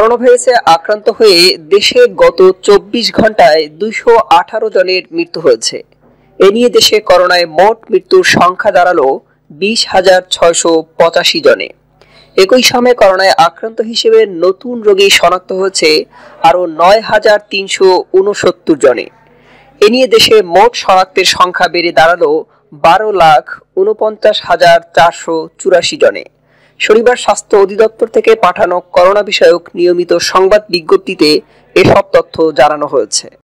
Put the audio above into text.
Corona ভাইরাসে আক্রান্ত হয়ে দেশে গত ২৪ ঘন্টায় ২১৮ জনের মৃত্যু হয়েছে। এ নিয়ে দেশে করোনায় মোট মৃত্যুর সংখ্যা দাঁড়ালো ২০,৬৮৫ জনে। একই সময়ে করোনায় আক্রান্ত হিসেবে নতুন রোগী শনাক্ত হয়েছে আরও ৯,৩৬৯ জনে। এ নিয়ে দেশে মোট শনাক্তের সংখ্যা বেড়ে দাঁড়ালো ১২,৪৯,৪৮৪ জনে। শনিবার স্বাস্থ্য অধিদপ্তর থেকে পাঠানো করোনা বিষয়ক নিয়মিত সংবাদ বিজ্ঞপ্তিতে এসব তথ্য জানানো হয়েছে।